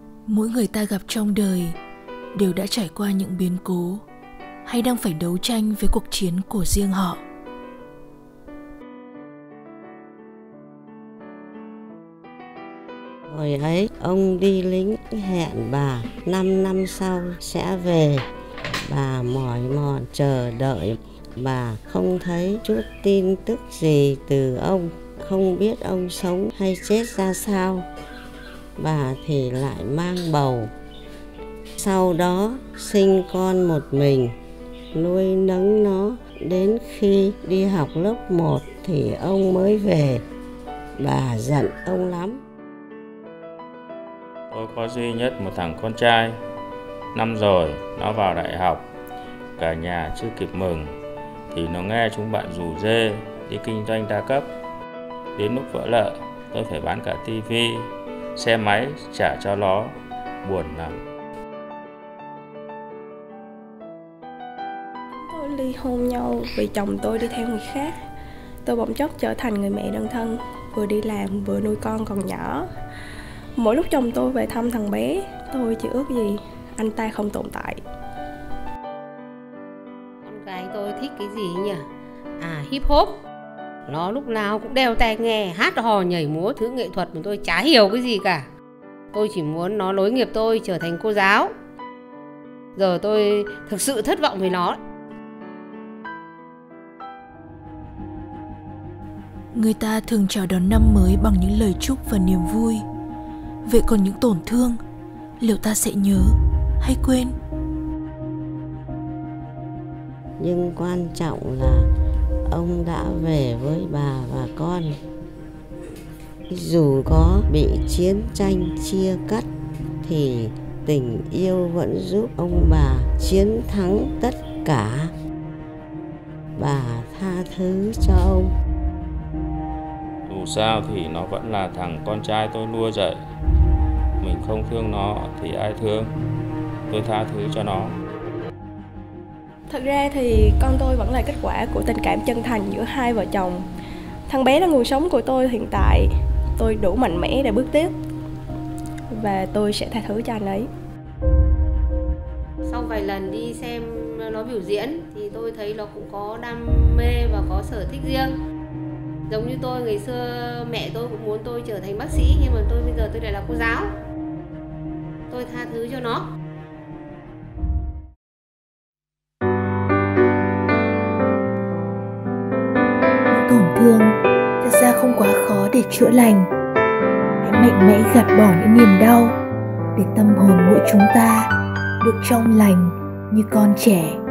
Mỗi người ta gặp trong đời đều đã trải qua những biến cố hay đang phải đấu tranh với cuộc chiến của riêng họ. Hồi ấy ông đi lính hẹn bà 5 năm sau sẽ về. Bà mỏi mòn chờ đợi, bà không thấy chút tin tức gì từ ông, không biết ông sống hay chết ra sao. Bà thì lại mang bầu, sau đó sinh con một mình, nuôi nấng nó đến khi đi học lớp 1 thì ông mới về. Bà giận ông lắm. Tôi có duy nhất một thằng con trai. Năm rồi nó vào đại học, cả nhà chưa kịp mừng thì nó nghe chúng bạn rủ rê đi kinh doanh đa cấp. Đến lúc vỡ nợ, tôi phải bán cả tivi, xe máy trả cho nó, buồn lắm. Tôi ly hôn nhau vì chồng tôi đi theo người khác. Tôi bỗng chốc trở thành người mẹ đơn thân, vừa đi làm vừa nuôi con còn nhỏ. Mỗi lúc chồng tôi về thăm thằng bé, tôi chỉ ước gì anh ta không tồn tại. Con gái tôi thích cái gì nhỉ? Hip hop. Nó lúc nào cũng đeo tai nghe, hát hò nhảy múa, thứ nghệ thuật mà tôi chả hiểu cái gì cả. Tôi chỉ muốn nó nối nghiệp tôi trở thành cô giáo. Giờ tôi thực sự thất vọng với nó. Người ta thường chào đón năm mới bằng những lời chúc và niềm vui. Vậy còn những tổn thương, liệu ta sẽ nhớ hay quên? Nhưng quan trọng là ông đã về với bà và con. Dù có bị chiến tranh chia cắt thì tình yêu vẫn giúp ông bà chiến thắng tất cả. Bà tha thứ cho ông. Dù sao thì nó vẫn là thằng con trai tôi nuôi dạy. Mình không thương nó thì ai thương. Tôi tha thứ cho nó. Thật ra thì con tôi vẫn là kết quả của tình cảm chân thành giữa hai vợ chồng. Thằng bé là nguồn sống của tôi hiện tại. Tôi đủ mạnh mẽ để bước tiếp. Và tôi sẽ tha thứ cho anh ấy. Sau vài lần đi xem nó biểu diễn thì tôi thấy nó cũng có đam mê và có sở thích riêng. Giống như tôi ngày xưa mẹ tôi cũng muốn tôi trở thành bác sĩ, nhưng mà bây giờ tôi lại là cô giáo. Tôi tha thứ cho nó. Những tổn thương thật ra không quá khó để chữa lành. Hãy mạnh mẽ gạt bỏ những niềm đau để tâm hồn mỗi chúng ta được trong lành như con trẻ.